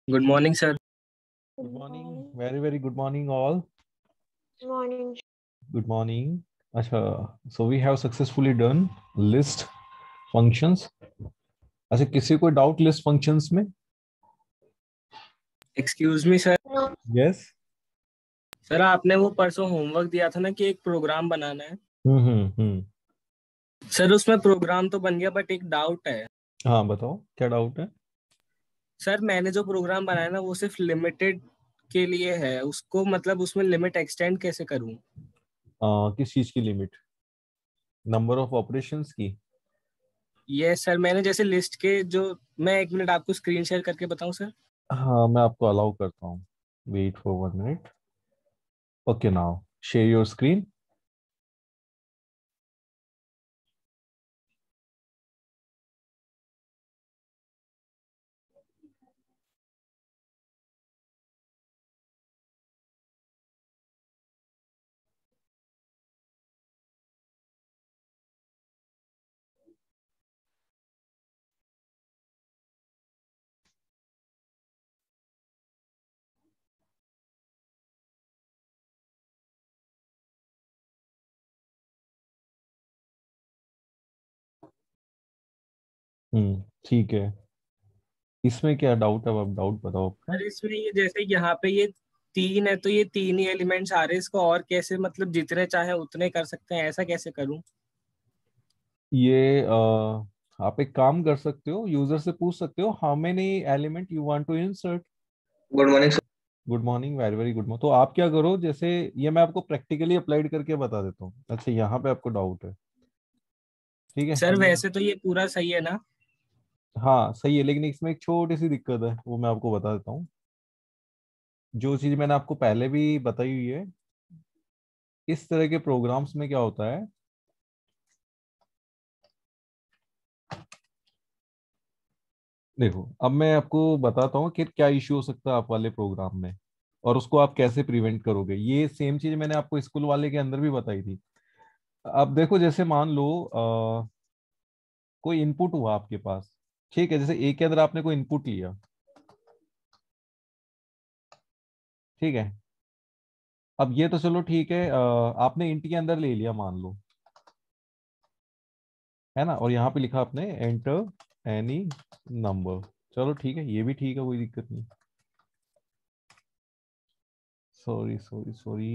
Good morning sir. Good Good morning. morning. Very, very good morning, all. Morning. Good morning. अच्छा, so we have successfully done list functions. अच्छा, किसी को doubt list functions में? Excuse me sir. No. Yes. Sir आपने वो परसों homework दिया था ना कि एक प्रोग्राम बनाना है। सर उसमें प्रोग्राम तो बन गया बट एक डाउट है। हाँ, बताओ क्या डाउट है? सर मैंने जो प्रोग्राम बनाया ना वो सिर्फ लिमिटेड के लिए है, उसको मतलब उसमें लिमिट एक्सटेंड कैसे करूं? किस चीज की लिमिट? नंबर ऑफ ऑपरेशंस की? ये सर मैंने जैसे लिस्ट के जो, मैं एक मिनट आपको स्क्रीन शेयर करके बताऊं सर। हाँ, मैं आपको अलाउ करता हूँ. Wait for 1 minute. Okay, now share your screen. ठीक है. इसमें क्या डाउट है? अब डाउट बताओ अपना. सर इसमें ये जैसे यहाँ पे ये तीन है तो ये तीन ही एलिमेंट्स आ रहे हैं, इसको और कैसे मतलब जितने चाहे उतने कर सकते हैं, ऐसा कैसे करूं? ये आप एक काम कर सकते हो, यूजर से पूछ सकते हो how many element you want to insert. Good morning sir. Good morning, very very good morning. तो आप क्या करो, जैसे ये मैं आपको प्रैक्टिकली अप्लाइड करके बता देता हूँ. अच्छा, यहाँ पे आपको डाउट है. ठीक है, सर अब वैसे तो ये पूरा सही है ना? हाँ सही है, लेकिन इसमें एक छोटी सी दिक्कत है, वो मैं आपको बता देता हूँ. जो चीज मैंने आपको पहले भी बताई हुई है, इस तरह के प्रोग्राम्स में क्या होता है. देखो, अब मैं आपको बताता हूँ कि क्या इश्यू हो सकता है आप वाले प्रोग्राम में, और उसको आप कैसे प्रिवेंट करोगे. ये सेम चीज मैंने आपको स्कूल वाले के अंदर भी बताई थी. अब देखो, जैसे मान लो कोई इनपुट हुआ आपके पास. ठीक है, जैसे ए के अंदर आपने कोई इनपुट लिया. ठीक है. अब ये तो चलो ठीक है, आपने इंट के अंदर ले लिया मान लो, है ना, और यहाँ पे लिखा आपने एंटर एनी नंबर. चलो ठीक है, ये भी ठीक है, कोई दिक्कत नहीं. Sorry sorry sorry.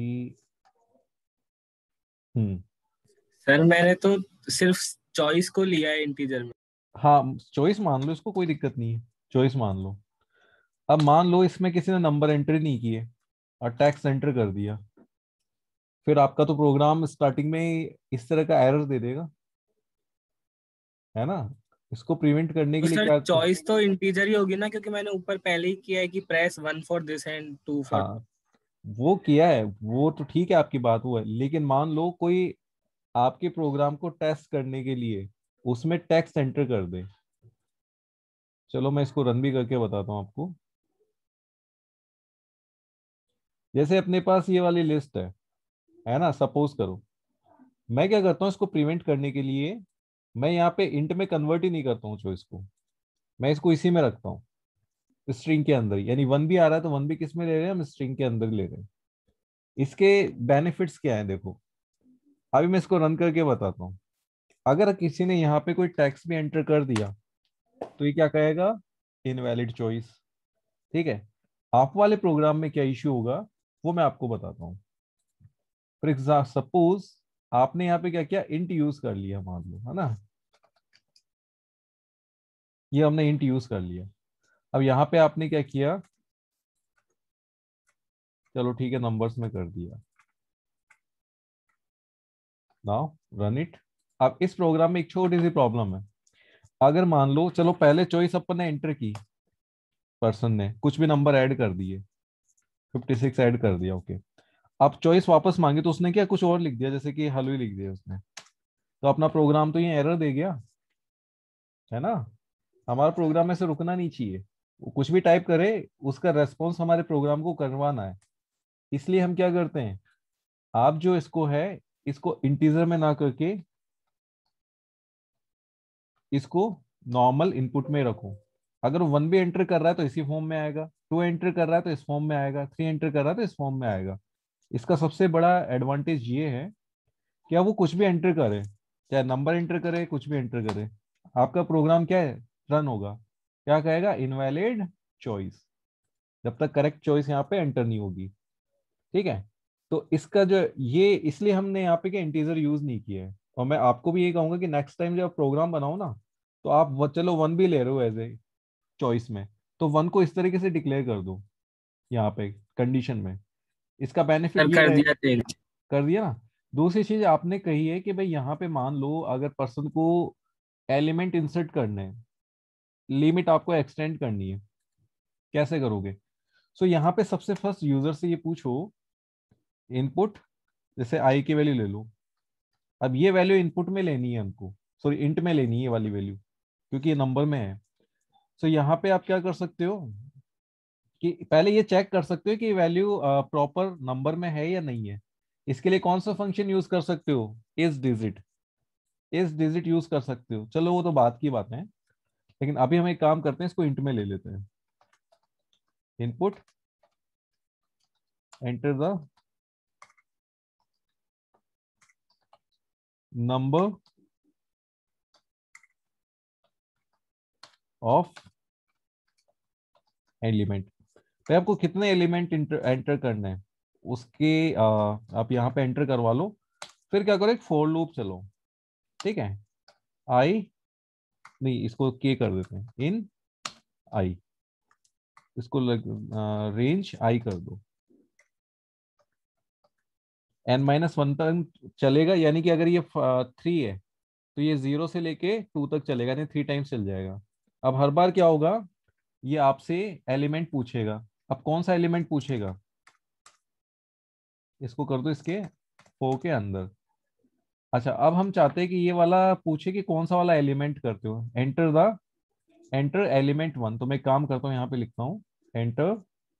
Hmm. Sir मैंने तो सिर्फ चॉइस को लिया है इंटीजर में। हाँ, चॉइस मान लो इसको, कोई दिक्कत नहीं है. चॉइस मान लो. अब मान लो इसमें किसी ने नंबर एंटर नहीं किए और टैक्स एंटर कर दिया, फिर आपका तो प्रोग्राम स्टार्टिंग में ही इस तरह का एरर दे देगा, है ना. इसको प्रिवेंट करने तो के लिए सर क्या चॉइस तो इंटीजर ही होगी ना, क्योंकि मैंने ऊपर पहले ही किया है कि press one for this and two for. हाँ, वो किया है, वो तो ठीक है, आपकी बात वो है, लेकिन मान लो कोई आपके प्रोग्राम को टेस्ट करने के लिए उसमें टेक्स्ट एंटर कर दे. चलो मैं इसको रन भी करके बताता हूँ आपको. जैसे अपने पास ये वाली लिस्ट है ना, सपोज करो. मैं क्या करता हूँ इसको प्रिवेंट करने के लिए, मैं यहाँ पे इंट में कन्वर्ट ही नहीं करता हूँ चॉइस को. मैं इसको इसी में रखता हूँ, स्ट्रिंग के अंदर ही. यानी वन भी आ रहा है तो वन भी किस में ले रहे हैं, हम स्ट्रिंग के अंदर ले रहे हैं. इसके बेनिफिट्स क्या है देखो, अभी मैं इसको रन करके बताता हूँ. अगर किसी ने यहाँ पे कोई टेक्स्ट भी एंटर कर दिया तो ये क्या कहेगा, इनवैलिड चॉइस. ठीक है. आप वाले प्रोग्राम में क्या इश्यू होगा वो मैं आपको बताता हूँ. फॉर एग्जाम्पल सपोज आपने यहाँ पे क्या किया, इंट यूज कर लिया मान लो, है ना. ये हमने इंट यूज कर लिया. अब यहाँ पे आपने क्या किया, चलो ठीक है, नंबर्स में कर दिया. Now run it. अब इस प्रोग्राम में एक छोटी सी प्रॉब्लम है. अगर मान लो, चलो पहले चॉइस अपन ने एंटर की, पर्सन ने कुछ भी नंबर ऐड कर दिए, 56 ऐड कर दिया, ओके. अब चॉइस वापस मांगी तो उसने क्या कुछ और लिख दिया, जैसे कि हलवे लिख दिया उसने, तो अपना प्रोग्राम तो ये एरर दे गया, है ना. हमारा प्रोग्राम में से रुकना नहीं चाहिए, वो कुछ भी टाइप करे, उसका रेस्पॉन्स हमारे प्रोग्राम को करवाना है. इसलिए हम क्या करते हैं, आप जो इसको है, इसको इंटीजर में ना करके इसको नॉर्मल इनपुट में रखो. अगर वो 1 भी एंटर कर रहा है तो इसी फॉर्म में आएगा, 2 एंटर कर रहा है तो इस फॉर्म में आएगा, 3 एंटर कर रहा है तो इस फॉर्म में आएगा। इसका सबसे बड़ा एडवांटेज ये है कि अब वो कुछ भी एंटर करे, चाहे नंबर एंटर करे, कुछ भी एंटर करे, आपका प्रोग्राम क्या है, रन होगा। क्या कहेगा, इनवैलिड चॉइस, जब तक करेक्ट चॉइस यहाँ पे एंटर नहीं होगी। ठीक है, तो इसका जो ये, इसलिए हमने यहाँ पे क्या इंटीजर यूज नहीं किया है। और मैं आपको भी ये कहूंगा कि नेक्स्ट टाइम जब प्रोग्राम बनाओ ना, तो आप चलो 1 भी ले रहे हो एज ए चॉइस में, तो 1 को इस तरीके से डिक्लेयर कर दो यहाँ पे कंडीशन में। इसका बेनिफिट सर ये कर रहे, दिया चेंज। कर दिया ना। दूसरी चीज आपने कही है कि भाई यहाँ पे मान लो अगर पर्सन को एलिमेंट इंसर्ट करने हैं, लिमिट आपको एक्सटेंड करनी है, कैसे करोगे। सो यहाँ पे सबसे फर्स्ट यूजर से ये पूछो, इनपुट, जैसे आई की वैल्यू ले लो। अब ये वैल्यू इनपुट में लेनी है हमको, सॉरी इंट में लेनी है ये वाली वैल्यू, क्योंकि ये नंबर में है। सो यहाँ पे आप क्या कर सकते हो कि पहले ये चेक कर सकते हो कि वैल्यू प्रॉपर नंबर में है या नहीं है। इसके लिए कौन सा फंक्शन यूज कर सकते हो, इस डिजिट, इस डिजिट यूज कर सकते हो। चलो वो तो बात की बात है, लेकिन अभी हम एक काम करते हैं, इसको इंट में ले लेते हैं। Input, enter the number of element. तो आपको कितने एलिमेंट एंटर करने हैं उसके आप यहाँ पे एंटर करवा लो। फिर क्या करो, एक फॉर लूप चलो। ठीक है, आई, नहीं इसको के कर देते हैं, इन आई, इसको रेंज आई कर दो। n-1 तक चलेगा, यानी कि अगर ये 3 है तो ये 0 से लेके 2 तक चलेगा, यानी 3 टाइम्स चल जाएगा। अब हर बार क्या होगा, ये आपसे एलिमेंट पूछेगा। अब कौन सा एलिमेंट पूछेगा, इसको कर दो इसके फो के अंदर। अच्छा, अब हम चाहते हैं कि ये वाला पूछे कि कौन सा वाला एलिमेंट करते हो, एंटर एलिमेंट 1। तो मैं काम करता हूँ, यहाँ पे लिखता हूँ एंटर,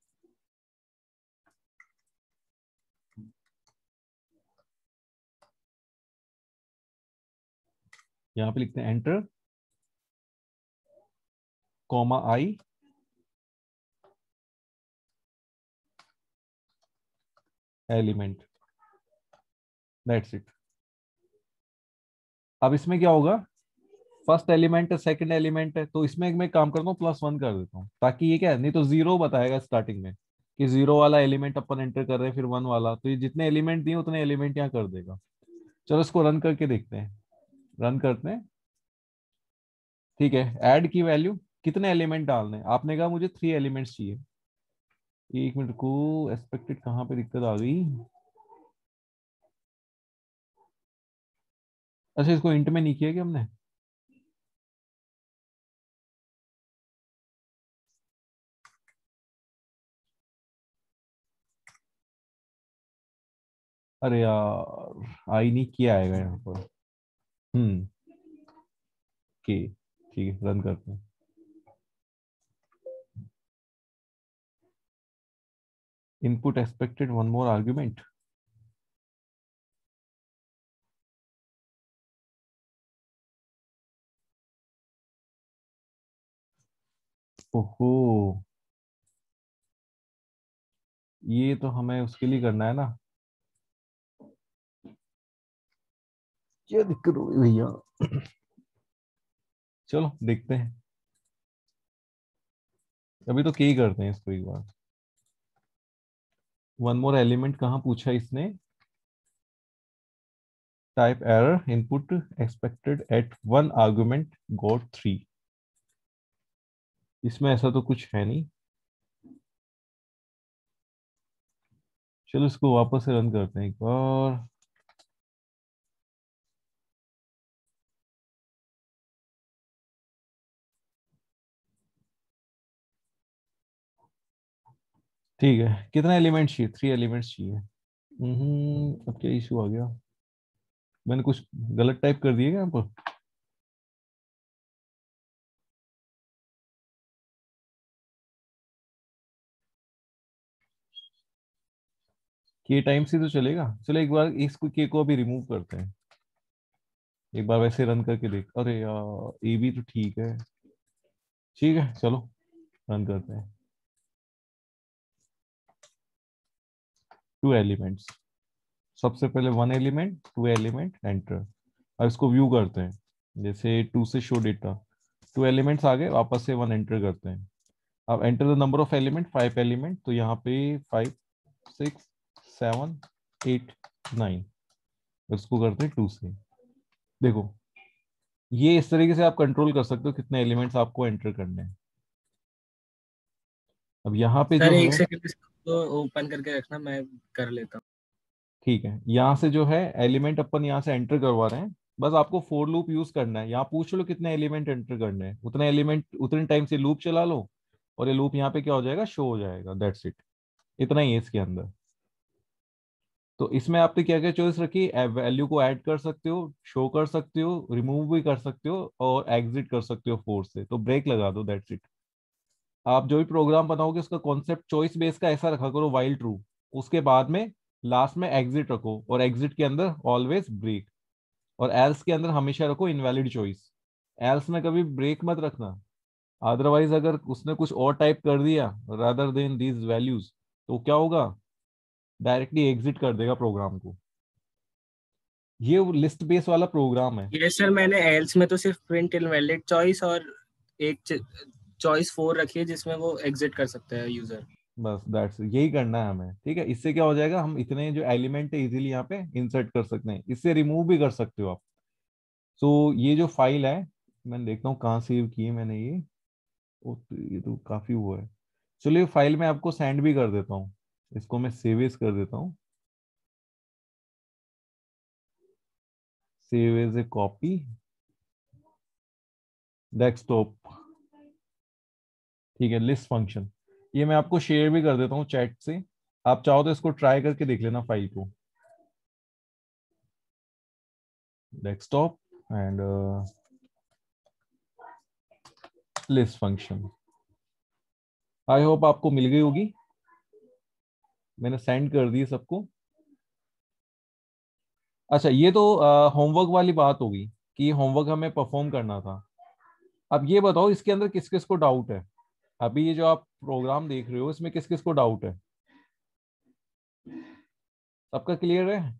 यहाँ पे लिखते हैं enter comma I element, that's it. अब इसमें क्या होगा, फर्स्ट एलिमेंट है, सेकंड एलिमेंट है, तो इसमें मैं काम करता हूँ +1 कर देता हूँ, ताकि ये क्या है, नहीं तो 0 बताएगा स्टार्टिंग में कि 0 वाला एलिमेंट अपन एंटर कर रहे हैं, फिर 1 वाला, तो ये जितने एलिमेंट दिए उतने एलिमेंट यहाँ कर देगा। चलो इसको रन करके देखते हैं, रन करते हैं। ठीक है, ऐड की वैल्यू, कितने एलिमेंट डालने हैं, आपने कहा मुझे 3 एलिमेंट्स चाहिए। एक मिनट को, एक्सपेक्टेड कहाँ पे दिक्कत आ गई। अच्छा, इसको इंट में नहीं किया क्या हमने, अरे यार आई नहीं किया आएगा यहाँ पर। हम्म, के, ठीक है रन करते हैं। Input expected 1 more argument. ओहो, ये तो हमें उसके लिए करना है ना, क्या दिक्कत हो गई भैया। चलो देखते हैं, अभी तो के ही करते हैं इसको एक बार। 1 मोर एलिमेंट कहाँ पूछा इसने, type error, input expected at 1 argument got 3। इसमें ऐसा तो कुछ है नहीं। चलो इसको वापस से रन करते हैं एक बार। ठीक है, कितना एलिमेंट चाहिए, 3 एलिमेंट्स चाहिए। अब क्या इशू आ गया, मैंने कुछ गलत टाइप कर दिया क्या यहाँ पर। के टाइम से तो चलेगा, चलो एक बार इसको के को अभी रिमूव करते हैं, एक बार वैसे रन करके देख। अरे यार ए भी तो ठीक है, ठीक है, चलो रन करते हैं। 2 एलिमेंट्स, सबसे पहले 1 एलिमेंट, 2 एलिमेंट, एंटर। अब इसको व्यू करते हैं, जैसे 2 से शो डेटा, 2 एलिमेंट्स आ गए, वापस से 1 एंटर करते हैं। अब enter the number of element, 5 element, तो यहाँ पे 5 6 7 8 9, इसको करते हैं 2 से। देखो ये इस तरीके से आप कंट्रोल कर सकते हो कितने एलिमेंट्स आपको एंटर करने हैं। अब यहाँ पे जो सर एक है, सेकंड इसको ओपन करके रखना, मैं कर लेता हूँ। ठीक है, यहाँ से जो है एलिमेंट अपन यहाँ से एंटर करवा रहे हैं। बस आपको फॉर लूप यूज करना है, यहाँ पूछ लो कितने एलिमेंट एंटर करने हैं, उतने एलिमेंट उतने टाइम से लूप चला लो, और ये लूप यहाँ पे क्या हो जाएगा, शो हो जाएगा। दैट्स इट, इतना ही है इसके अंदर। तो इसमें आपने क्या क्या चॉइस रखी, वैल्यू को ऐड कर सकते हो, शो कर सकते हो, रिमूव भी कर सकते हो, और एग्जिट कर सकते हो फोर्स से, तो ब्रेक लगा दो, दैट्स इट। आप जो भी प्रोग्राम बनाओगे उसका कॉन्सेप्ट चॉइस बेस का ऐसा रखा करो, वाइल ट्रू, उसके बाद में लास्ट में एग्जिट रखो, और एग्जिट के अंदर ऑलवेज ब्रेक, और एल्स के अंदर हमेशा रखो इनवैलिड चॉइस। एल्स में कभी ब्रेक मत रखना, अदरवाइज अगर उसने कुछ और टाइप कर दिया रादर देन दीज वैल्यूज, तो क्या होगा, डायरेक्टली एग्जिट कर देगा प्रोग्राम को। ये लिस्ट बेस वाला प्रोग्राम है। ये सर मैंने एल्स में तो सिर्फ प्रिंट इनवैलिड चॉइस और एक चॉइस 4 रखी है जिसमें वो एग्जिट कर सकता है यूजर। बस दैट्स, यही करना है हमें, ठीक है। इससे क्या हो जाएगा, हम इतने जो एलिमेंट है इजीली यहाँ पे इंसर्ट कर सकते हैं, इससे रिमूव भी कर सकते हो आप। सो ये जो फाइल है, मैं देखता हूँ कहाँ सेव की है मैंने ये। ये तो काफी वो है। चलिए फाइल में आपको सेंड भी कर देता हूँ, इसको मैं सेव एज कर देता हूँ, save as a copy desktop, ठीक है। लिस्ट फंक्शन ये मैं आपको शेयर भी कर देता हूँ चैट से, आप चाहो तो इसको ट्राई करके देख लेना फाइल को, desktop and list function. I hope आपको मिल गई होगी, मैंने सेंड कर दी सबको। अच्छा, ये तो होमवर्क वाली बात होगी कि होमवर्क हमें परफॉर्म करना था। अब ये बताओ इसके अंदर किस किस को डाउट है, अभी ये जो आप प्रोग्राम देख रहे हो इसमें किस किस को डाउट है, सबका क्लियर है?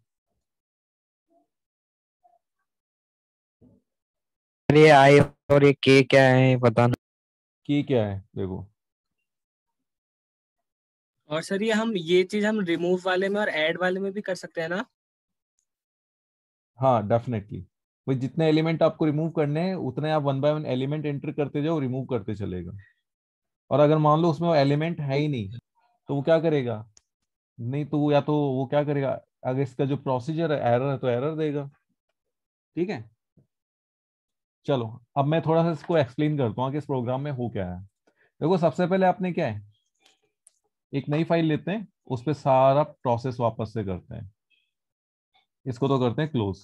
ये आई और ये के क्या है पता नहीं। की क्या है देखो, और सर ये चीज हम रिमूव वाले में और ऐड वाले में भी कर सकते हैं ना? हाँ डेफिनेटली। भाई जितने एलिमेंट आपको रिमूव करने हैं उतने आप 1 बाय 1 एलिमेंट एंटर करते जाओ, रिमूव करते चलेगा। और अगर मान लो उसमें वो एलिमेंट है ही नहीं, तो वो क्या करेगा, नहीं तो या तो वो क्या करेगा, अगर इसका जो प्रोसीजर है एरर है तो एरर देगा, ठीक है। चलो अब मैं थोड़ा सा इसको एक्सप्लेन करता हूँ कि इस प्रोग्राम में हो क्या है। देखो सबसे पहले आपने क्या है, एक नई फाइल लेते हैं, उस पर सारा प्रोसेस वापस से करते हैं, इसको तो करते हैं क्लोज।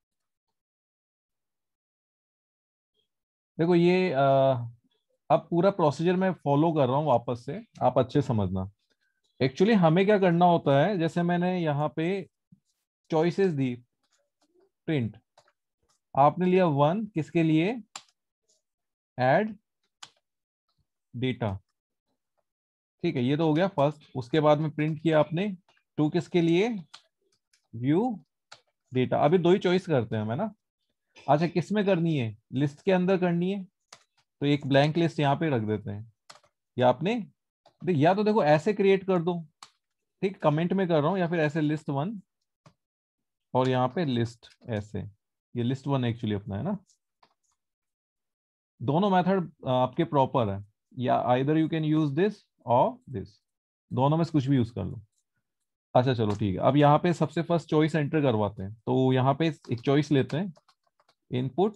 देखो ये अब पूरा प्रोसीजर मैं फॉलो कर रहा हूँ वापस से, आप अच्छे समझना। एक्चुअली हमें क्या करना होता है, जैसे मैंने यहाँ पे चॉइसेस दी, प्रिंट, आपने लिया 1 किसके लिए, ऐड डेटा, ठीक है, ये तो हो गया फर्स्ट। उसके बाद में प्रिंट किया आपने 2 किसके लिए, व्यू डेटा। अभी 2 ही चॉइस करते हैं हमें ना। अच्छा किस में करनी है, लिस्ट के अंदर करनी है, तो एक ब्लैंक लिस्ट यहाँ पे रख देते हैं। या आपने या तो देखो ऐसे क्रिएट कर दो, ठीक, कमेंट में कर रहा हूँ, या फिर ऐसे लिस्ट 1 और यहाँ पे लिस्ट ऐसे, ये लिस्ट 1 एक्चुअली अपना है ना। दोनों मेथड आपके प्रॉपर है, या either you can use this और दिस, दोनों में से कुछ भी यूज कर लो। अच्छा चलो ठीक है, अब यहाँ पे सबसे फर्स्ट चॉइस एंटर करवाते हैं, तो यहाँ पे एक चॉइस लेते हैं, इनपुट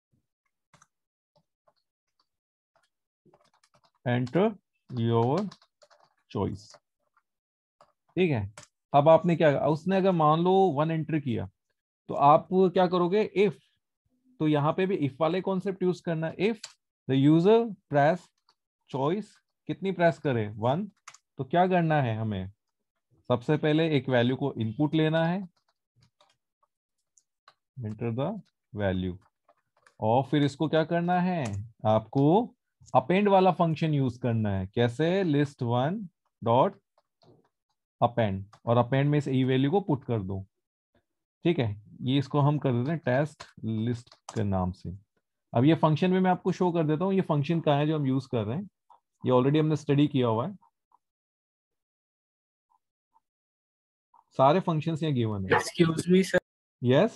एंटर योर चॉइस, ठीक है। अब आपने क्या, उसने अगर मान लो 1 एंटर किया, तो आप क्या करोगे, इफ, तो यहाँ पे भी इफ वाले कॉन्सेप्ट यूज करना है। If the user press choice, कितनी प्रेस करे, 1, तो क्या करना है हमें, सबसे पहले एक वैल्यू को इनपुट लेना है, एंटर द वैल्यू, और फिर इसको क्या करना है आपको, अपेंड वाला फंक्शन यूज करना है। कैसे? लिस्ट वन डॉट अपेंड, और अपेंड में इस ई वैल्यू को पुट कर दो। ठीक है, ये इसको हम कर देते हैं टेस्ट लिस्ट के नाम से। अब ये फंक्शन में मैं आपको शो कर देता हूँ ये फंक्शन कहाँ है जो हम यूज कर रहे हैं। ये ऑलरेडी हमने स्टडी किया हुआ है, सारे फंक्शंस यहाँ गिवन है। Excuse me sir. यस,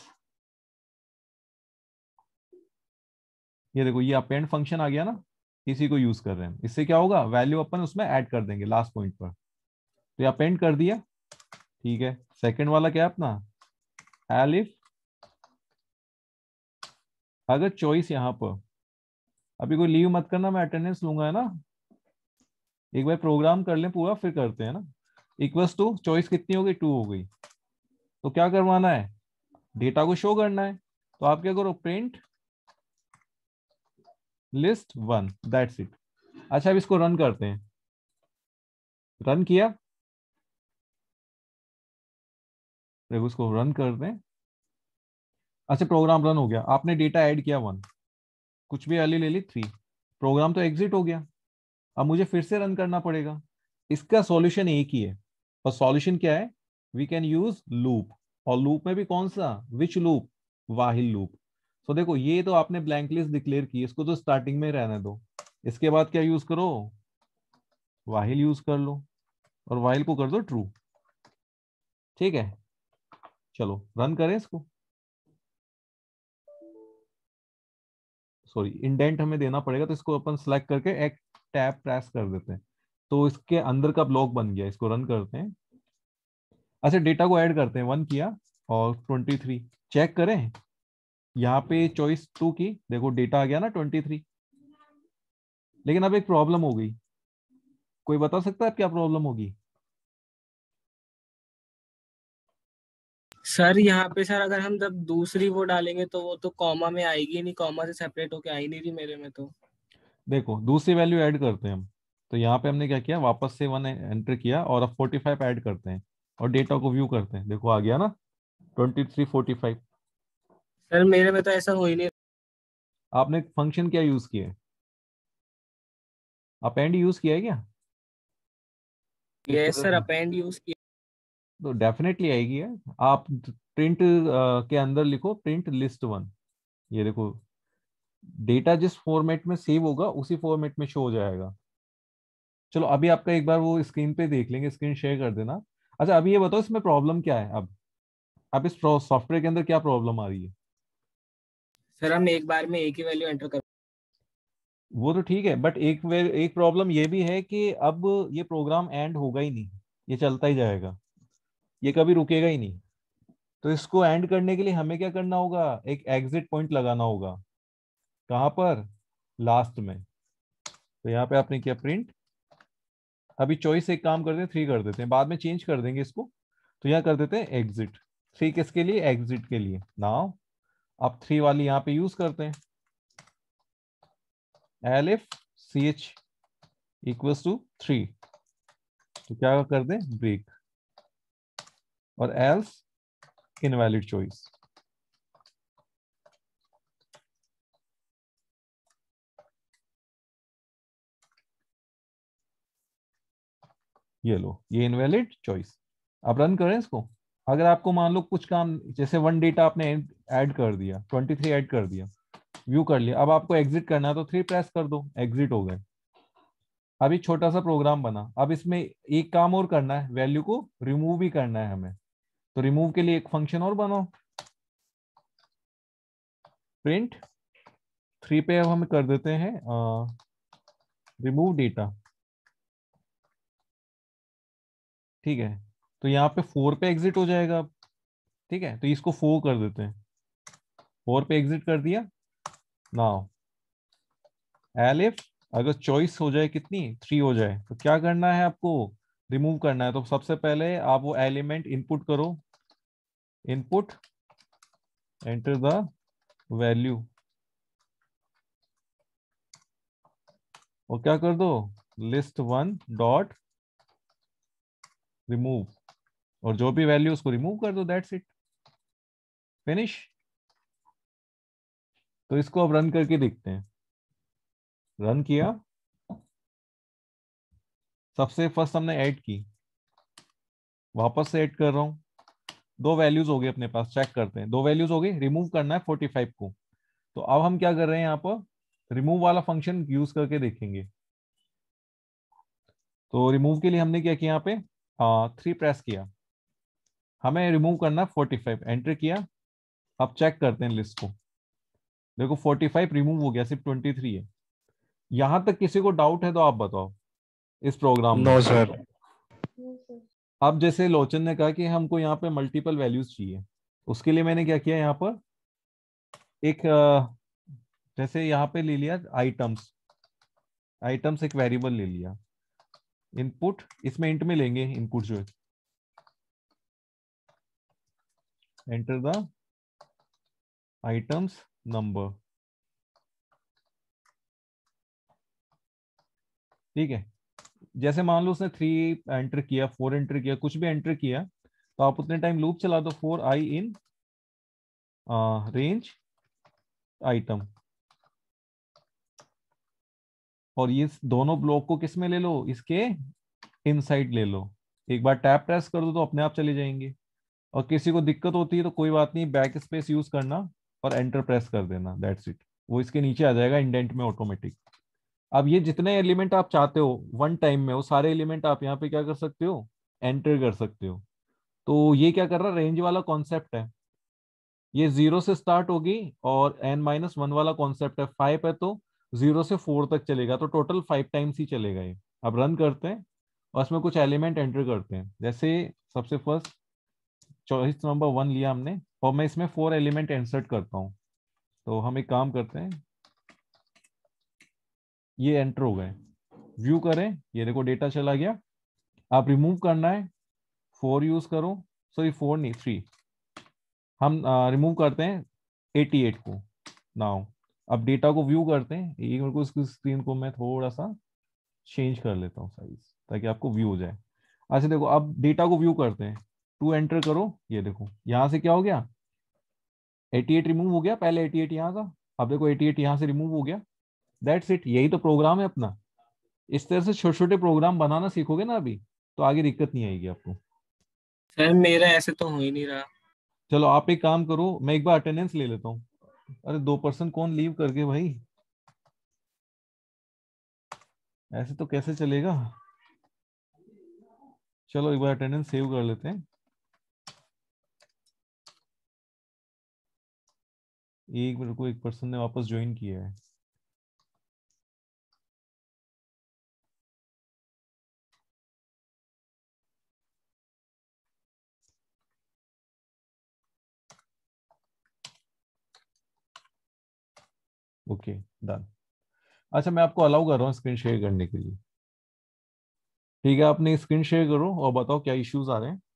ये देखो ये अपेंड फंक्शन आ गया ना, इसी को यूज कर रहे हैं। इससे क्या होगा, वैल्यू अपन उसमें ऐड कर देंगे लास्ट पॉइंट पर। तो ये अपेंड कर दिया, ठीक है। सेकंड वाला क्या है अपना, एलिफ अगर चॉइस यहाँ पर, अभी कोई लीव मत करना, मैं अटेंडेंस लूंगा, है ना। एक बार प्रोग्राम कर लें पूरा फिर करते हैं ना। इक्वल्स टू चॉइस कितनी हो गई, 2 हो गई। तो क्या करवाना है, डेटा को शो करना है। तो आप क्या करो, print list one, that's it. अच्छा अब इसको रन करते हैं। रन किया, देखो इसको रन करते हैं। अच्छा प्रोग्राम रन हो गया, आपने डेटा ऐड किया 1, कुछ भी वैल्यू ले ली 3, प्रोग्राम तो एग्जिट हो गया। अब मुझे फिर से रन करना पड़ेगा। इसका सॉल्यूशन एक ही है, और सॉल्यूशन क्या है, वी कैन यूज लूप। और लूप में भी कौन सा, विच लूप, वाहिल लूप। तो देखो ये तो आपने ब्लैंक लिस्ट डिक्लेयर की, इसको तो स्टार्टिंग में रहने दो। इसके बाद क्या यूज करो, वाहिल यूज कर लो, और वाहिल को कर दो ट्रू। ठीक है, चलो रन करें इसको। सॉरी, इंडेंट हमें देना पड़ेगा, तो इसको अपन सेलेक्ट करके एक टैब प्रेस कर देते हैं, तो इसके अंदर का ब्लॉक बन गया। इसको रन करते हैं। अच्छा डेटा को ऐड करते हैं, 1 किया और 23, चेक करें। यहाँ पे चॉइस 2 की, देखो डेटा आ गया ना 23। लेकिन अब एक प्रॉब्लम हो गई, कोई बता सकता है क्या प्रॉब्लम होगी। सर यहाँ पे सर अगर हम जब दूसरी वो डालेंगे तो वो तो कॉमा में आएगी नहीं, कॉमा से सेपरेट होके आई नहीं रही मेरे में तो। देखो दूसरी वैल्यू ऐड करते हैं हम। तो यहाँ पे हमने क्या किया, वापस से 1 एंटर किया और अब 45 ऐड करते हैं, और डेटा को व्यू करते हैं। देखो आ गया ना 23 45। सर मेरे में तो ऐसा हो ही नहीं। आपने फंक्शन क्या यूज किया है, अपेंड यूज किया है क्या इस यस तरह सर, से? अपेंड यूज किया। तो डेफिनेटली आएगी है। आप प्रिंट के अंदर लिखो प्रिंट लिस्ट वन, ये देखो डेटा जिस फॉर्मेट में सेव होगा उसी फॉर्मेट में शो हो जाएगा। चलो अभी आपका एक बार वो स्क्रीन पे देख लेंगे, स्क्रीन शेयर कर देना। अच्छा अभी ये बताओ इसमें प्रॉब्लम क्या है। अब इस सॉफ्टवेयर के अंदर क्या प्रॉब्लम आ रही है। सर हम एक बार में एक ही वैल्यू एंटर कर। वो तो ठीक है, बट एक प्रॉब्लम ये भी है कि अब ये प्रोग्राम एंड होगा ही नहीं, ये चलता ही जाएगा, ये कभी रुकेगा ही नहीं। तो इसको एंड करने के लिए हमें क्या करना होगा, एक एग्जिट पॉइंट लगाना होगा। कहाँ पर, लास्ट में। तो यहाँ पे आपने किया प्रिंट, अभी चॉइस एक काम करते हैं 3 कर देते हैं, बाद में चेंज कर देंगे इसको। तो यहाँ कर देते हैं एग्जिट। 3 किसके लिए, एग्जिट के लिए। नाउ अब 3 वाली यहाँ पे यूज करते हैं, elif C H equals to 3। तो क्या कर दें, ब्रेक, और एल्स इनवैलिड चॉइस। ये लो, ये इनवैलिड चॉइस। अब रन करें इसको। अगर आपको मान लो कुछ काम, जैसे 1 डेटा आपने ऐड कर दिया, 23 ऐड कर दिया, व्यू कर लिया, अब आपको एग्जिट करना है तो 3 प्रेस कर दो, एग्जिट हो गए। अभी छोटा सा प्रोग्राम बना, अब इसमें एक काम और करना है, वैल्यू को रिमूव भी करना है हमें। तो रिमूव के लिए एक फंक्शन और बनाओ, प्रिंट 3 पे अब हम कर देते हैं रिमूव डेटा। ठीक है, तो यहाँ पे 4 पे एग्जिट हो जाएगा अब। ठीक है, तो इसको 4 कर देते हैं, 4 पे एग्जिट कर दिया। नाउ एलिफ अगर चॉइस हो जाए कितनी, 3 हो जाए, तो क्या करना है आपको, रिमूव करना है। तो सबसे पहले आप वो एलिमेंट इनपुट करो, इनपुट एंटर द वैल्यू, और क्या कर दो, लिस्ट वन डॉट रिमूव, और जो भी वैल्यू उसको रिमूव कर दो, दैट्स इट, फिनिश। तो इसको अब रन करके देखते हैं। रन किया, सबसे फर्स्ट हमने ऐड की, वापस से ऐड कर रहा हूं, दो वैल्यूज हो गई अपने पास, चेक करते हैं, दो वैल्यूज हो गई, रिमूव करना है 45 को। तो अब हम क्या कर रहे हैं यहाँ पर, रिमूव वाला फंक्शन यूज करके देखेंगे। तो रिमूव के लिए हमने क्या किया, यहाँ पे 3 प्रेस किया, हमें रिमूव करना है 45, एंटर किया। अब चेक करते हैं लिस्ट को, देखो 45 रिमूव हो गया, सिर्फ 23 है। यहां तक किसी को डाउट है तो आप बताओ इस प्रोग्राम में। No sir. No, sir. अब जैसे लोचन ने कहा कि हमको यहाँ पे मल्टीपल वैल्यूज चाहिए, उसके लिए मैंने क्या किया, यहाँ पर एक जैसे यहाँ पे ले लिया आइटम्स, आइटम्स एक वेरिएबल ले लिया, इनपुट इसमें इंट में लेंगे, इनपुट जो है, एंटर द आइटम्स नंबर, ठीक है। जैसे मान लो उसने 3 एंटर किया, 4 एंटर किया, कुछ भी एंटर किया, तो आप उतने टाइम लूप चला दो, 4 i इन रेंज आइटम, और ये दोनों ब्लॉक को किस में ले लो, इसके इनसाइड ले लो। एक बार टैब प्रेस कर दो तो अपने आप चले जाएंगे, और किसी को दिक्कत होती है तो कोई बात नहीं, बैक स्पेस यूज करना और एंटर प्रेस कर देना, दैट्स इट, वो इसके नीचे आ जाएगा इंडेंट में ऑटोमेटिक। अब ये जितने एलिमेंट आप चाहते हो वन टाइम में, वो सारे एलिमेंट आप यहाँ पे क्या कर सकते हो, एंटर कर सकते हो। तो ये क्या कर रहा है, रेंज वाला कॉन्सेप्ट है, ये 0 से स्टार्ट होगी, और n-1 वाला कॉन्सेप्ट है, 5 है तो 0 से 4 तक चलेगा, तो टोटल 5 टाइम्स ही चलेगा ये। अब रन करते हैं और इसमें कुछ एलिमेंट एंटर करते हैं, जैसे सबसे फर्स्ट चॉइस नंबर 1 लिया हमने, और मैं इसमें 4 एलिमेंट इंसर्ट करता हूँ। तो हम एक काम करते हैं, ये एंटर हो गए, व्यू करें, ये देखो डेटा चला गया। आप रिमूव करना है, 4 यूज करो, सॉरी 4 नहीं 3, हम रिमूव करते हैं 88 को। नाउ अब डेटा को व्यू करते हैं, एक मेरे को इसकी स्क्रीन को मैं थोड़ा सा चेंज कर लेता हूँ साइज, ताकि आपको व्यू हो जाए। अच्छा देखो, अब डेटा को व्यू करते हैं, 2 एंटर करो, ये देखो यहाँ से क्या हो गया, 88 रिमूव हो गया, पहले 88 यहाँ था, अब देखो 88 यहाँ से रिमूव हो गया, दैट्स इट, यही तो प्रोग्राम है अपना। इस तरह से छोटे छोटे प्रोग्राम बनाना सीखोगे ना अभी, तो आगे दिक्कत नहीं आएगी आपको। सर मेरा ऐसे तो हो ही नहीं रहा। चलो आप एक काम करो, मैं एक बार अटेंडेंस ले लेता हूँ। अरे 2% कौन लीव करके भाई, ऐसे तो कैसे चलेगा। चलो एक बार अटेंडेंस सेव कर लेते हैं। एक मेरे को एक पर्सन ने वापस ज्वाइन किया है। Okay done. अच्छा मैं आपको अलाउ कर रहा हूँ स्क्रीन शेयर करने के लिए, ठीक है। आपने स्क्रीन शेयर करो और बताओ क्या इश्यूज आ रहे हैं।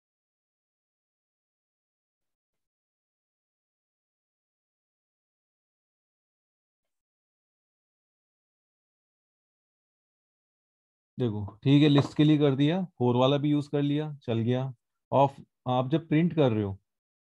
देखो ठीक है, लिस्ट के लिए कर दिया, 4 वाला भी यूज कर लिया, चल गया ऑफ। आप जब प्रिंट कर रहे हो,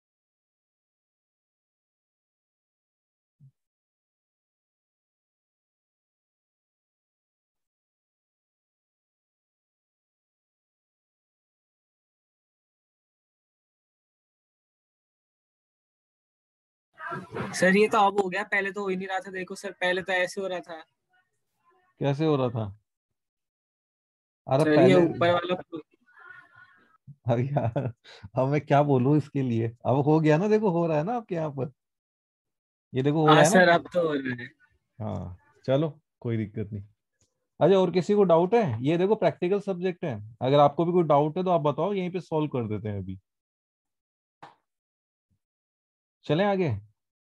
सर ये तो अब हो गया, पहले तो हो ही नहीं रहा था। देखो सर, पहले तो ऐसे हो रहा था। कैसे हो रहा था। अरे सर ये पहले, ऊपर वाला। अरे यार अब मैं क्या बोलूं इसके लिए, अब हो गया ना, देखो हो रहा है ना आपके यहाँ पर, ये देखो हो रहा हाँ है ना। सर, अब तो हो रहा है। हाँ चलो कोई दिक्कत नहीं। अच्छा और किसी को डाउट है, ये देखो प्रैक्टिकल सब्जेक्ट है, अगर आपको भी कोई डाउट है तो आप बताओ, यहीं पे सॉल्व कर देते हैं अभी। चलें आगे।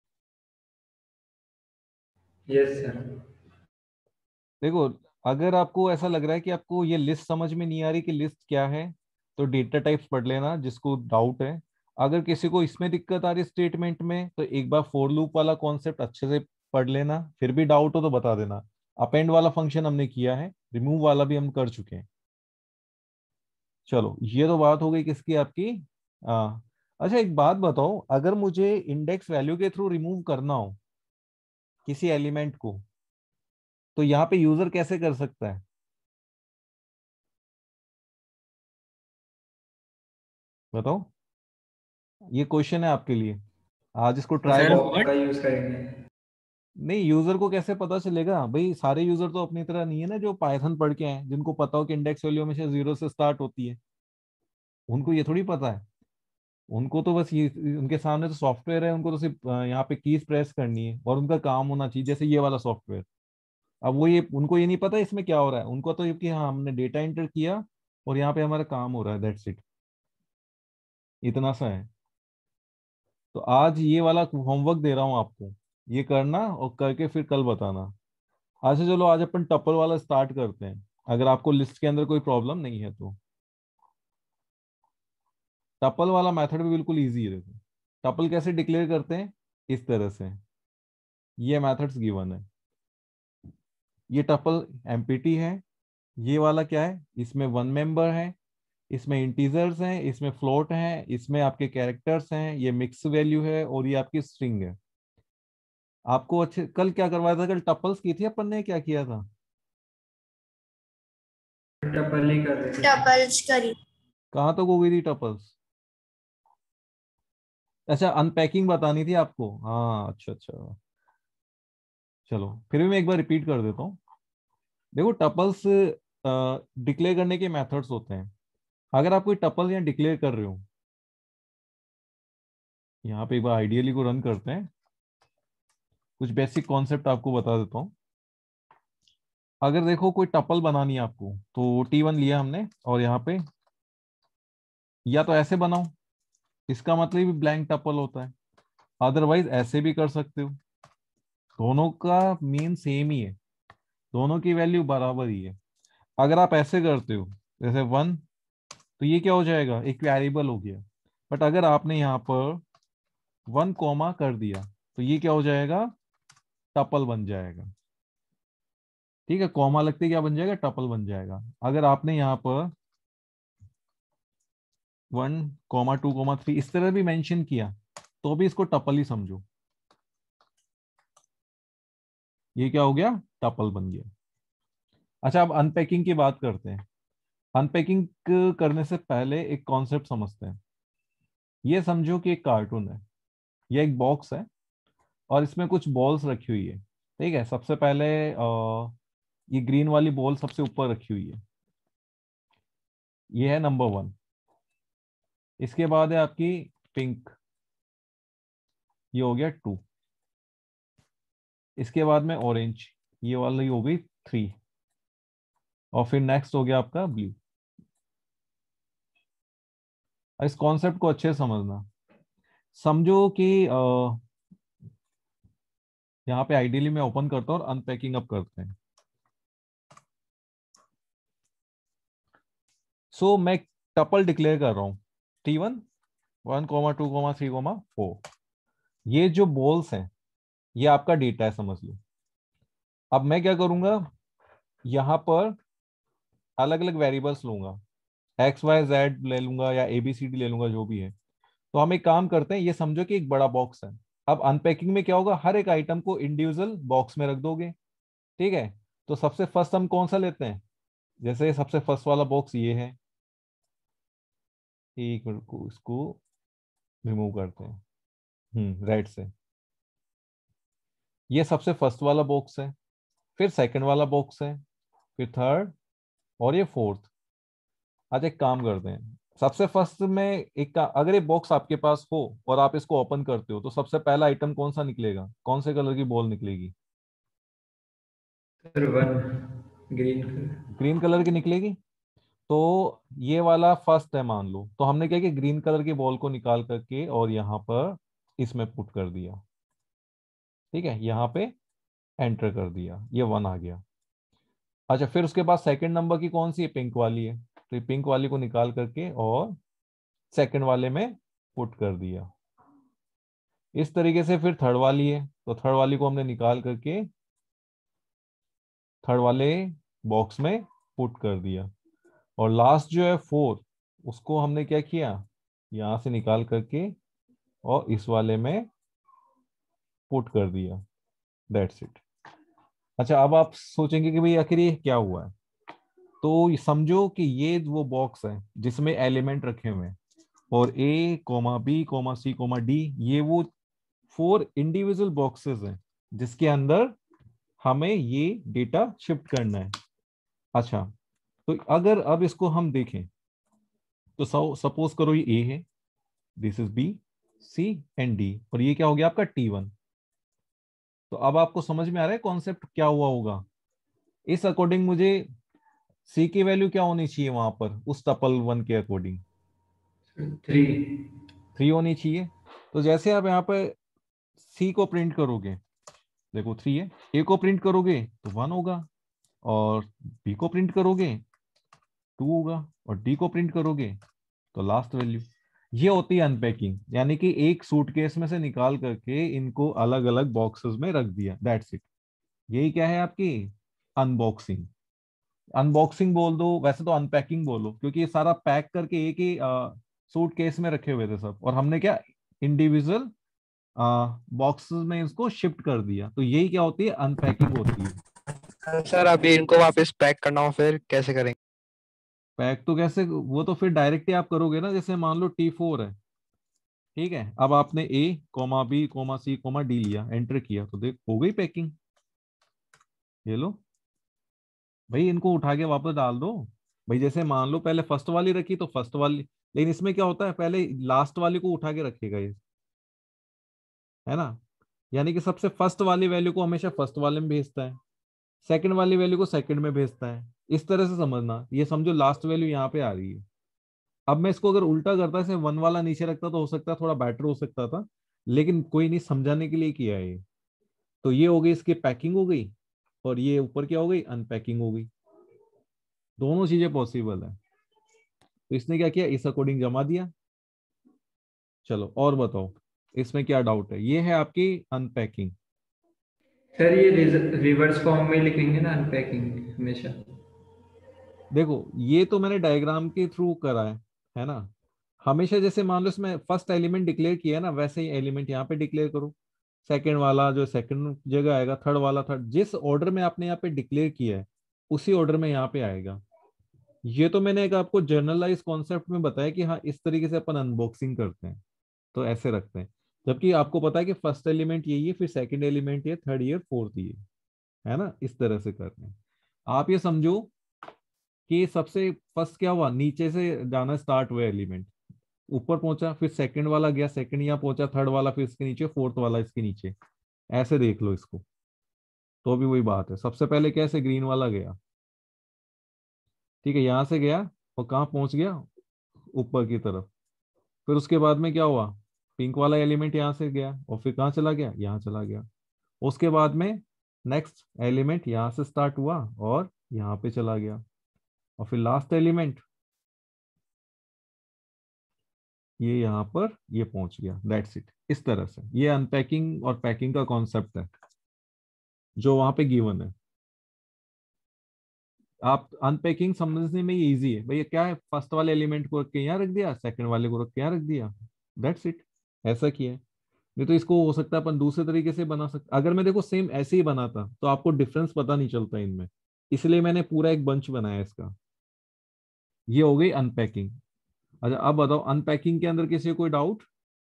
Yes sir. देखो अगर आपको ऐसा लग रहा है कि आपको ये लिस्ट समझ में नहीं आ रही कि लिस्ट क्या है, तो डेटा टाइप्स पढ़ लेना जिसको डाउट है। अगर किसी को इसमें दिक्कत आ रही स्टेटमेंट में, तो एक बार फॉर लूप वाला कॉन्सेप्ट अच्छे से पढ़ लेना, फिर भी डाउट हो तो बता देना। अपेंड वाला फंक्शन हमने किया है, रिमूव वाला भी हम कर चुके हैं। चलो ये तो बात हो गई किसकी, आपकी। अच्छा एक बात बताओ, अगर मुझे इंडेक्स वैल्यू के थ्रू रिमूव करना हो किसी एलिमेंट को, तो यहाँ पे यूजर कैसे कर सकता है? बताओ, ये क्वेश्चन है आपके लिए, आज इसको ट्राई सर कर। पॉप का यूज करेंगे। नहीं, यूजर को कैसे पता चलेगा भाई? सारे यूजर तो अपनी तरह नहीं है ना, जो पाइथन पढ़ के हैं, जिनको पता हो कि इंडेक्स वैल्यू हमेशा 0 से स्टार्ट होती है। उनको ये थोड़ी पता है। उनको तो बस ये, उनके सामने तो सॉफ्टवेयर है, उनको तो सिर्फ यहाँ पे कीज प्रेस करनी है और उनका काम होना चाहिए, जैसे ये वाला सॉफ्टवेयर। अब वो ये, उनको ये नहीं पता इसमें क्या हो रहा है। उनको तो ये कि हाँ, हमने डेटा एंटर किया और यहाँ पे हमारा काम हो रहा है, दैट्स इट। इतना सा है। तो आज ये वाला होमवर्क दे रहा हूँ आपको, ये करना और करके फिर कल बताना। अच्छा चलो, आज अपन टपल वाला स्टार्ट करते हैं, अगर आपको लिस्ट के अंदर कोई प्रॉब्लम नहीं है तो। टपल वाला मेथड भी बिल्कुल इजी है। देखो, टपल कैसे डिक्लेयर करते हैं, इस तरह से। ये मेथड्स गिवन है। ये टपल एम्पिटी है। ये वाला क्या है, इसमें वन मेंबर है, इसमें इंटीजर्स हैं, इसमें फ्लोट हैं, इसमें आपके कैरेक्टर्स हैं, ये मिक्स वैल्यू है और ये आपकी स्ट्रिंग है। आपको अच्छे, कल क्या करवाया था? कल टपल्स की थी अपन ने, क्या किया था? टपल ही कर रहे थे। टपल्स करी। कहाँ तक हो गई थी टपल्स? अच्छा, अनपैकिंग बतानी थी आपको, हाँ अच्छा अच्छा। चलो फिर भी मैं एक बार रिपीट कर देता हूँ। देखो, टपल्स डिक्लेयर करने के मेथड्स होते हैं। अगर आप कोई टपल यहाँ डिक्लेयर कर रहे हो, यहाँ पे एक बार आइडियली को रन करते हैं, कुछ बेसिक कॉन्सेप्ट आपको बता देता हूँ। अगर देखो कोई टपल बनानी है आपको, तो T1 लिया हमने और यहाँ पे, या तो ऐसे बनाओ, इसका मतलब भी ब्लैंक टपल होता है, अदरवाइज ऐसे भी कर सकते हो। दोनों का मीन सेम ही है, दोनों की वैल्यू बराबर ही है। अगर आप ऐसे करते हो, जैसे 1, तो ये क्या हो जाएगा, एक वेरिएबल हो गया। बट अगर आपने यहाँ पर 1 कॉमा कर दिया, तो ये क्या हो जाएगा, टपल बन जाएगा। ठीक है, कॉमा लगते ही क्या बन जाएगा, टपल बन जाएगा। अगर आपने यहाँ पर 1, 2, 3 इस तरह भी मेंशन किया, तो भी इसको टपल ही समझो। ये क्या हो गया, टपल बन गया। अच्छा, अब अनपैकिंग की बात करते हैं। अनपैकिंग करने से पहले एक कॉन्सेप्ट समझते हैं। ये समझो कि एक कार्टून है, ये एक बॉक्स है और इसमें कुछ बॉल्स रखी हुई है। ठीक है, सबसे पहले ये ग्रीन वाली बॉल सबसे ऊपर रखी हुई है, ये है नंबर 1। इसके बाद है आपकी पिंक, ये हो गया 2। इसके बाद में ऑरेंज, ये वाली हो गई 3। और फिर नेक्स्ट हो गया आपका ब्लू। इस कॉन्सेप्ट को अच्छे से समझना। समझो कि यहाँ पे आइडियली मैं ओपन करता हूँ और अनपैकिंग अप करते हैं। सो मैं टपल डिक्लेयर कर रहा हूँ, T1, 1, 2, 3, 4। ये जो बॉल्स हैं, ये आपका डेटा है, समझ लो। अब मैं क्या करूंगा, यहाँ पर अलग अलग वेरिएबल्स लूंगा, XYZ ले लूंगा या ABCD ले लूंगा, जो भी है। तो हम एक काम करते हैं, ये समझो कि एक बड़ा बॉक्स है। अब अनपैकिंग में क्या होगा, हर एक आइटम को इंडिविजुअल बॉक्स में रख दोगे। ठीक है, तो सबसे फर्स्ट हम कौन सा लेते हैं, जैसे सबसे फर्स्ट वाला बॉक्स ये है। एक मिनट को इसको रिमूव करते हैं, राइट से। ये सबसे फर्स्ट वाला बॉक्स है, फिर सेकंड वाला बॉक्स है, फिर थर्ड और ये फोर्थ। आज एक काम करते हैं, सबसे फर्स्ट में अगर ये बॉक्स आपके पास हो और आप इसको ओपन करते हो, तो सबसे पहला आइटम कौन सा निकलेगा, कौन से कलर की बॉल निकलेगी? Sir 1 green colour. Green colour की निकलेगी। तो ये वाला फर्स्ट है मान लो, तो हमने क्या किया, ग्रीन कलर की बॉल को निकाल करके और यहाँ पर इसमें पुट कर दिया। ठीक है, यहाँ पे एंटर कर दिया, ये 1 आ गया। अच्छा, फिर उसके बाद सेकंड नंबर की कौन सी है, पिंक वाली है, तो ये पिंक वाली को निकाल करके और सेकंड वाले में पुट कर दिया। इस तरीके से फिर थर्ड वाली है, तो थर्ड वाली को हमने निकाल करके थर्ड वाले बॉक्स में पुट कर दिया। और लास्ट जो है 4, उसको हमने क्या किया, यहां से निकाल करके और इस वाले में पुट कर दिया, दैट्स इट। अच्छा, अब आप सोचेंगे कि भाई आखिर ये क्या हुआ है। तो समझो कि ये वो बॉक्स है जिसमें एलिमेंट रखे हुए हैं, और A comma B comma C comma D, ये वो 4 इंडिविजुअल बॉक्सेस हैं जिसके अंदर हमें ये डेटा शिफ्ट करना है। अच्छा, तो अगर अब इसको हम देखें तो सपोज करो ये ए है, this is B, C and D, और ये क्या हो गया आपका T1। तो अब आपको समझ में आ रहा है कॉन्सेप्ट क्या हुआ होगा। इस अकॉर्डिंग मुझे सी की वैल्यू क्या होनी चाहिए वहां पर, उस टपल 1 के अकॉर्डिंग 3। 3 होनी चाहिए। तो जैसे आप यहाँ पे सी को प्रिंट करोगे, देखो 3 है, ए को प्रिंट करोगे तो 1 होगा, और बी को प्रिंट करोगे 2 होगा, और डी को प्रिंट करोगे तो लास्ट वैल्यू। ये होती है अनपैकिंग, यानी कि एक सूटकेस में से निकाल करके इनको अलग अलग बॉक्सेस में रख दिया, दैट्स इट। यही क्या है आपकी अनबॉक्सिंग। अनबॉक्सिंग बोल दो, वैसे तो अनपैकिंग बोलो, क्योंकि ये सारा पैक करके एक ही सूटकेस में रखे हुए थे सब, और हमने क्या इंडिविजुअल बॉक्सेस में इसको शिफ्ट कर दिया। तो यही क्या होती है, अनपैकिंग होती है। सर अभी इनको वापस पैक करना हो फिर कैसे करेंगे? पैक तो कैसे, वो तो फिर डायरेक्ट ही आप करोगे ना। जैसे मान लो T4 है, ठीक है, अब आपने A comma B comma C comma D लिया, एंटर किया, तो देख हो गई पैकिंग। ये लो भाई, इनको उठा के वापस डाल दो। भाई जैसे मान लो पहले फर्स्ट वाली रखी तो फर्स्ट वाली, लेकिन इसमें क्या होता है, पहले लास्ट वाली को उठा के रखेगा ये, है ना। यानी कि सबसे फर्स्ट वाली वैल्यू को हमेशा फर्स्ट वाले में भेजता है, सेकंड वाली वैल्यू को सेकंड में भेजता है। इस तरह से समझना, ये समझो लास्ट वैल्यू यहाँ पे आ रही है। अब मैं इसको अगर उल्टा करता, इसे 1 वाला नीचे रखता, तो हो सकता है थोड़ा बेटर हो सकता था, लेकिन कोई नहीं, समझाने के लिए किया है ये। तो ये हो गई इसकी पैकिंग हो गई, और ये ऊपर क्या हो गई, अनपैकिंग हो गई। दोनों चीजें पॉसिबल है। तो इसने क्या किया, इस अकॉर्डिंग जमा दिया। चलो और बताओ, इसमें क्या डाउट है। ये है आपकी अनपैकिंग। सर ये रिवर्स फॉर्म में लिखेंगे ना अनपैकिंग हमेशा? देखो ये तो मैंने डायग्राम के थ्रू करा है ना। हमेशा जैसे मान लो इसमें फर्स्ट एलिमेंट डिक्लेयर किया है ना, वैसे ही एलिमेंट यहाँ पे डिक्लेयर करो। सेकंड वाला जो सेकंड जगह आएगा, थर्ड वाला थर्ड, जिस ऑर्डर में आपने यहाँ पे डिक्लेयर किया है उसी ऑर्डर में यहाँ पे आएगा। ये तो मैंने एक आपको जर्नलाइज कॉन्सेप्ट में बताया कि हाँ इस तरीके से अपन अनबॉक्सिंग करते हैं, तो ऐसे रखते हैं। जबकि आपको पता है कि फर्स्ट एलिमेंट यही है, फिर सेकंड एलिमेंट ये, थर्ड ये, फोर्थ ये, है ना, इस तरह से करते हैं। आप ये समझो कि सबसे फर्स्ट क्या हुआ, नीचे से जाना स्टार्ट हुआ एलिमेंट, ऊपर पहुंचा, फिर सेकंड वाला गया, सेकंड यहाँ पहुंचा, थर्ड वाला फिर इसके नीचे, फोर्थ वाला इसके नीचे, ऐसे देख लो इसको। तो भी वही बात है, सबसे पहले कैसे ग्रीन वाला गया, ठीक है, यहां से गया और कहाँ पहुंच गया, ऊपर की तरफ। फिर उसके बाद में क्या हुआ, पिंक वाला एलिमेंट यहाँ से गया और फिर कहाँ चला गया, यहाँ चला गया। उसके बाद में नेक्स्ट एलिमेंट यहाँ से स्टार्ट हुआ और यहाँ पे चला गया, और फिर लास्ट एलिमेंट ये यहाँ पर ये पहुंच गया, दैट्स इट। इस तरह से ये अनपैकिंग और पैकिंग का कॉन्सेप्ट है जो वहां पे गिवन है। आप अनपैकिंग समझने में ये इजी है, भैया क्या है, फर्स्ट वाले एलिमेंट को रख के यहाँ रख दिया, सेकंड वाले को रख के यहाँ रख दिया, दैट्स इट। ऐसा किया है। नहीं तो इसको हो सकता है अपन दूसरे तरीके से बना सकते, अगर मैं देखो सेम ऐसे ही बनाता तो आपको डिफरेंस पता नहीं चलता इनमें, इसलिए मैंने पूरा एक बंच बनाया इसका। ये हो गई अनपैकिंग। अच्छा अब बताओ, अनपैकिंग के अंदर किसी को कोई डाउट?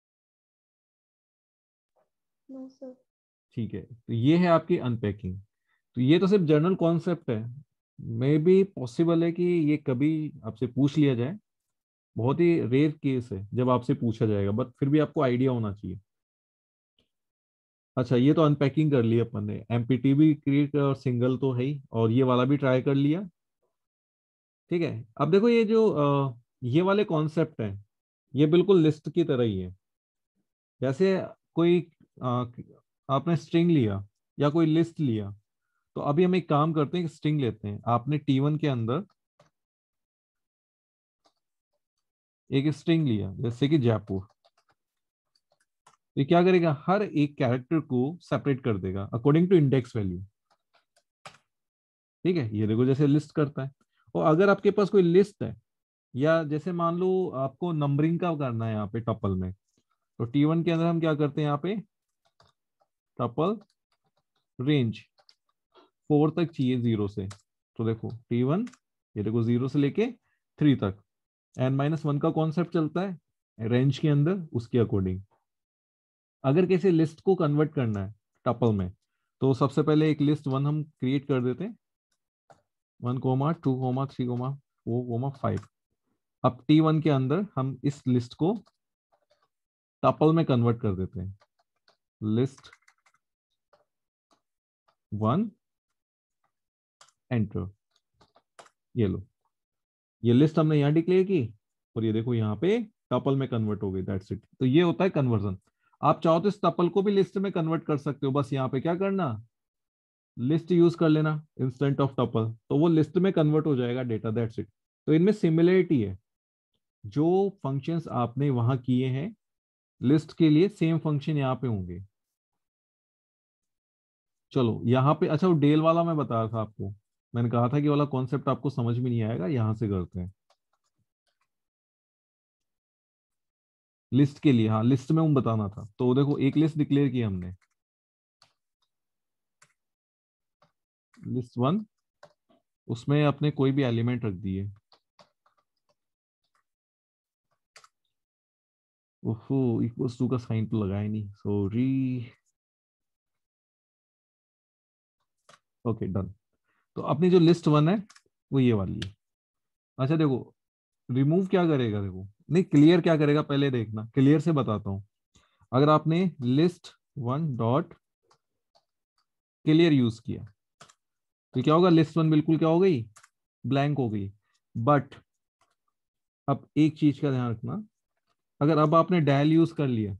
No, sir. ठीक है, तो ये है आपकी अनपैकिंग। तो ये तो सिर्फ जनरल कॉन्सेप्ट है, मे बी पॉसिबल है कि ये कभी आपसे पूछ लिया जाए, बहुत ही रेयर केस है जब आपसे पूछा जाएगा, बट फिर भी आपको आइडिया होना चाहिए। अच्छा ये तो अनपैकिंग कर लिया अपन ने, एमपीटी भी क्रिएट और सिंगल तो है ही, और ये वाला भी ट्राई कर लिया। ठीक है, अब देखो ये जो ये वाले कॉन्सेप्ट हैं, ये बिल्कुल लिस्ट की तरह ही है। जैसे कोई अ, आपने स्ट्रिंग लिया या कोई लिस्ट लिया, तो अभी हम एक काम करते हैं, स्ट्रिंग लेते हैं। आपने T1 के अंदर एक स्ट्रिंग लिया जैसे कि जयपुर, ये क्या करेगा, हर एक कैरेक्टर को सेपरेट कर देगा अकॉर्डिंग टू इंडेक्स वैल्यू। ठीक है, ये देखो जैसे लिस्ट करता है। और अगर आपके पास कोई लिस्ट है, या जैसे मान लो आपको नंबरिंग का करना है यहाँ पे टपल में, तो T1 के अंदर हम क्या करते हैं, यहाँ पे टपल रेंज 4 तक चाहिए 0 से, तो देखो T1 ये देखो 0 से लेके 3 तक, n-1 का कॉन्सेप्ट चलता है रेंज के अंदर, उसके अकॉर्डिंग। अगर किसी लिस्ट को कन्वर्ट करना है टपल में, तो सबसे पहले एक लिस्ट 1 हम क्रिएट कर देते हैं, 1, 2, 3, 4, 5। अब T1 के अंदर हम इस लिस्ट को टपल में कन्वर्ट कर देते हैं, लिस्ट 1 एंटर। ये लो, ये लिस्ट हमने यहां डिक्लेयर की और ये देखो यहाँ पे टपल में कन्वर्ट हो गई, दैट्स इट। तो ये होता है कन्वर्जन। आप चाहो तो इस टपल को भी लिस्ट में कन्वर्ट कर सकते हो, बस यहाँ पे क्या करना, लिस्ट यूज कर लेना इंस्टेंट ऑफ टपल, तो वो लिस्ट में कन्वर्ट हो जाएगा डेटा, दैट्स इट। तो इनमें सिमिलरिटी है, जो फंक्शंस आपने वहां किए हैं लिस्ट के लिए, सेम फंक्शन यहाँ पे होंगे। चलो यहाँ पे, अच्छा वो डेल वाला मैं बता रहा था आपको, मैंने कहा था कि वाला कॉन्सेप्ट आपको समझ में नहीं आएगा, यहां से करते हैं लिस्ट के लिए। हाँ लिस्ट में हम बताना था, तो देखो एक लिस्ट डिक्लेयर की हमने, लिस्ट 1, उसमें अपने कोई भी एलिमेंट रख दिए। ओहो, इक्वल्स टू का साइन तो लगाया नहीं, सॉरी। Okay done. तो अपनी जो लिस्ट 1 है वो ये वाली है। अच्छा देखो रिमूव क्या करेगा, देखो नहीं क्लियर क्या करेगा पहले देखना, क्लियर से बताता हूं। अगर आपने लिस्ट 1 डॉट क्लियर यूज किया तो क्या होगा, लिस्ट 1 बिल्कुल क्या हो गई, ब्लैंक हो गई। बट अब एक चीज का ध्यान रखना, अगर अब आपने डेल यूज कर लिया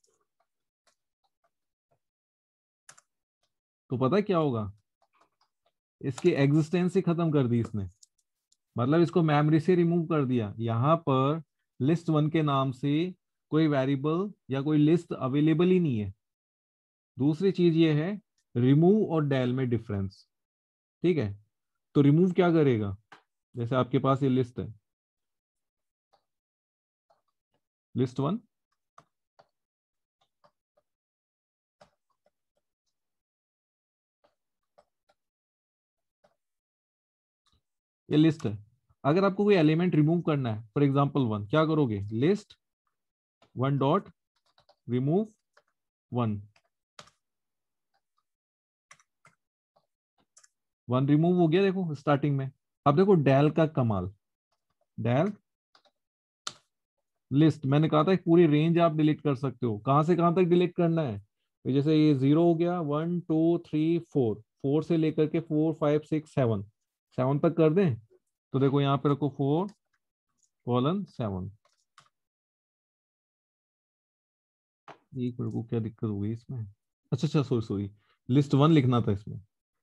तो पता है क्या होगा, इसकी एग्जिस्टेंस ही खत्म कर दी इसने, मतलब इसको मेमोरी से रिमूव कर दिया। यहां पर लिस्ट 1 के नाम से कोई वेरिएबल या कोई लिस्ट अवेलेबल ही नहीं है। दूसरी चीज ये है रिमूव और डेल में डिफरेंस, ठीक है। तो रिमूव क्या करेगा, जैसे आपके पास ये लिस्ट है, लिस्ट 1, ये लिस्ट है। अगर आपको कोई एलिमेंट रिमूव करना है, फॉर एग्जांपल 1, क्या करोगे, लिस्ट 1 डॉट रिमूव 1, 1 रिमूव हो गया देखो स्टार्टिंग में। अब देखो डेल का कमाल, डेल लिस्ट, मैंने कहा था एक पूरी रेंज आप डिलीट कर सकते हो। कहां से कहां तक डिलीट करना है, तो जैसे ये 0 हो गया, 1 2 3 4, 4 से लेकर के 4 5 6 7, 7 तक कर दें। तो देखो यहाँ पे रखो 4:7। एक मिनट को क्या दिक्कत हो गई इसमें, अच्छा अच्छा सॉरी सॉरी, लिस्ट 1 लिखना था इसमें,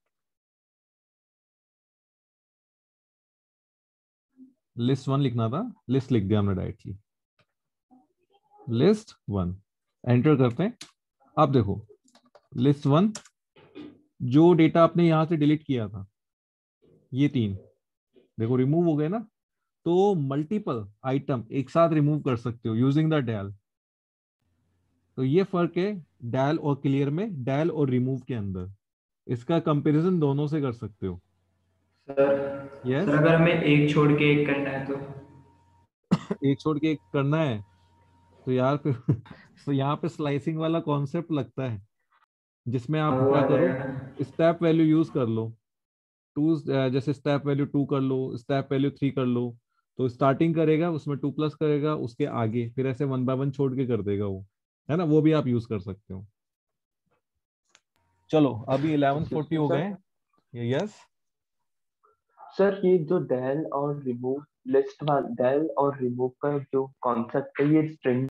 लिस्ट 1 लिखना था, लिस्ट लिख दिया हमने डायरेक्टली, लिस्ट 1 एंटर करते हैं। अब देखो लिस्ट 1 जो डेटा आपने यहां से डिलीट किया था, ये 3 देखो रिमूव हो गए ना। तो मल्टीपल आइटम एक साथ रिमूव कर सकते हो यूजिंग द डेल। तो ये फर्क है डेल और क्लियर में, डेल और रिमूव के अंदर, इसका कंपैरिजन दोनों से कर सकते हो। सर यस सर अगर हमें एक छोड़ के एक करना है तो? एक छोड़ के एक करना है तो यार फिर तो यहाँ पे स्लाइसिंग वाला कॉन्सेप्ट लगता है, जिसमें आप वो क्या आ करो, जाएगा ना। स्टेप वैल्यू यूज कर लो। टू जैसे स्टेप वैल्यू 2 कर लो, स्टेप वैल्यू 3 कर लो, तो स्टार्टिंग करेगा उसमें 2 प्लस करेगा, उसके आगे फिर ऐसे 1 बाय 1 छोड़ के कर देगा वो, है ना, वो भी आप यूज कर सकते हो। चलो अभी 11:40 हो गए। यस सर ये जो डेल और रिमूव लिस्ट वाला डेल और रिमूव का जो कॉन्सेप्ट है ये स्ट्रिंग